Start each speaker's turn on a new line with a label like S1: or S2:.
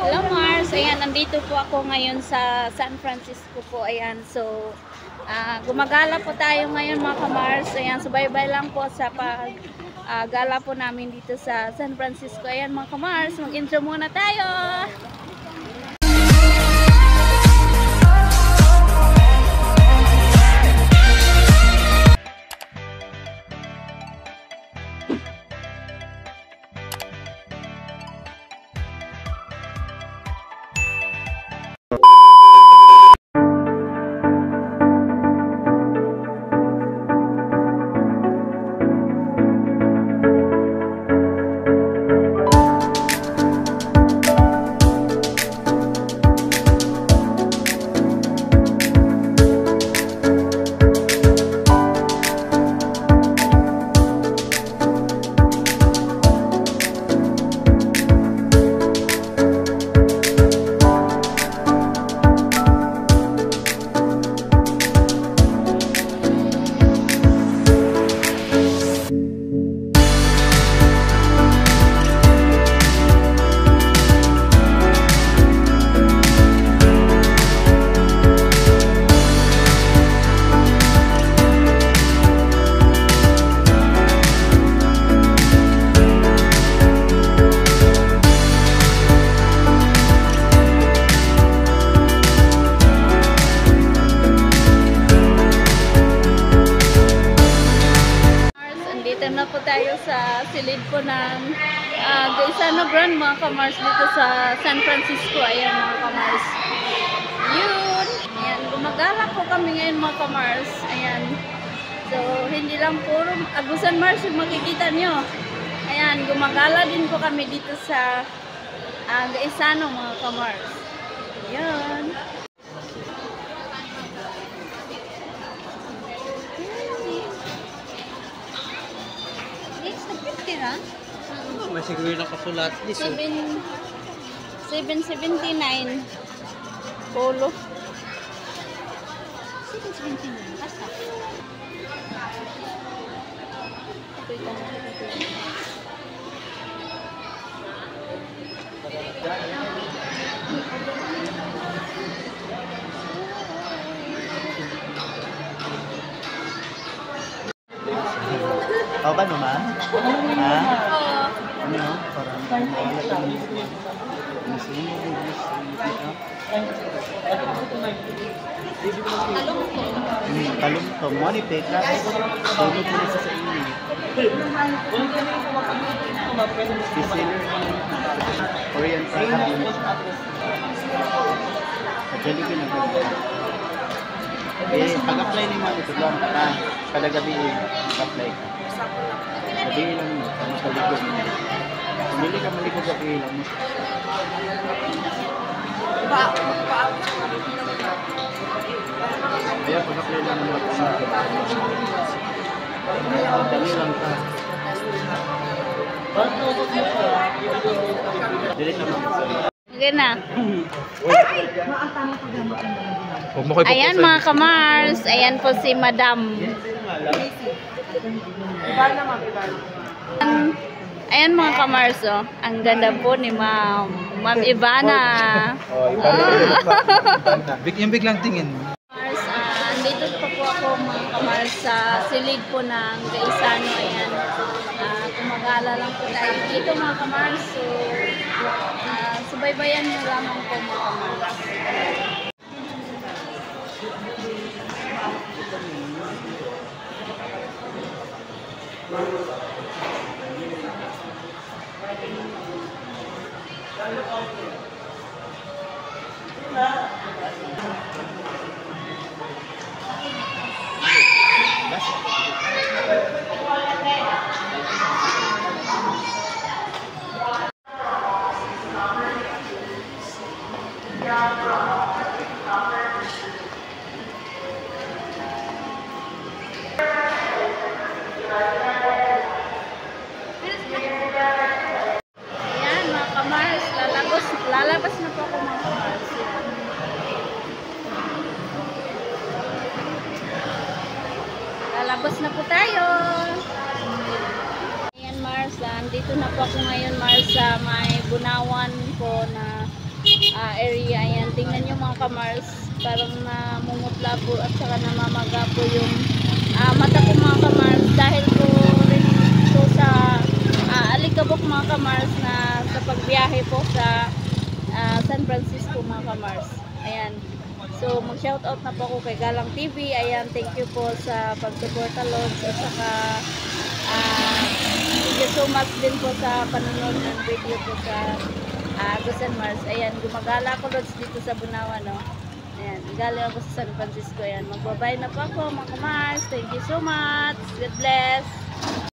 S1: Hello Mars, ayan, nandito po ako ngayon sa San Francisco po, ayan, so gumagala po tayo ngayon mga ka-Mars, ayan, subaybay lang po sa gala po namin dito sa San Francisco, ayan mga ka-Mars, mag-intro muna tayo! Na po tayo sa silid po ng Gaisano Grand mga ka-Mars dito sa San Francisco. Ayan mga ka-Mars. Yun. Ayan, gumagala po kami ngayon mga ka-Mars. Ayan. So, hindi lang puro Agusan Mars yung makikita nyo. Ayan, gumagala din po kami dito sa Gaisano mga ka-Mars. Ayan.
S2: May siguro na kasulat.
S1: 779 polo. 779 basta.
S2: Ako ba naman? Ha?
S1: Oo.
S2: Ano yun? Parang mawala ka ng talong mo ni Petra. Tulog mo na sa inyo. Bestseller Korean Prime. Actually, pinag-apply. Pag-apply ni Mami, ito lang. Kada gabi, mag-apply ka. Gabi lang mo, mas maligod mo. Pumili ka maligod gabi lang mo. Kaya pag-apply lang mo sa dami lang ka. Dili ka mag-apply.
S1: Okay na. Ayan mga ka-Mars. Ayan po si Madam. Ayan mga ka-Mars, oh. Ang ganda po ni Ma'am Ivana.
S2: Yung biglang tingin.
S1: Mars, andito po ako mga ka-Mars sa silid po ng Gaisano. Ayan. Kumagala lang po tayo dito mga ka-Mars. So, subaybayan nyo lamang po mga ka-Mars. Ayan mga ka-Mars, lalabas na po ako mga ka-Mars. Lalabas na po tayo. Ayan Mars, dito na po ako ngayon Mars sa may Bunawan po na area. Ayan, tingnan nyo mga kamars. Parang namumutla po at saka namamaga po yung mata ko mga kamars. Dahil po rin po sa alikabok mga kamars na sa pagbiyahe po sa San Francisco mga kamars. Ayan. So, mag-shoutout na po ako kay Galang TV. Ayan, thank you po sa pag-suporta Lods. At saka, thank you so much din po sa panonood ng video po sa San Mars. Ayan, gumagala ko Lods dito sa Bunawan, no? Ayan, galing ako sa San Francisco. Ayan, magbabay na po ako mga kamars. Thank you so much. God bless.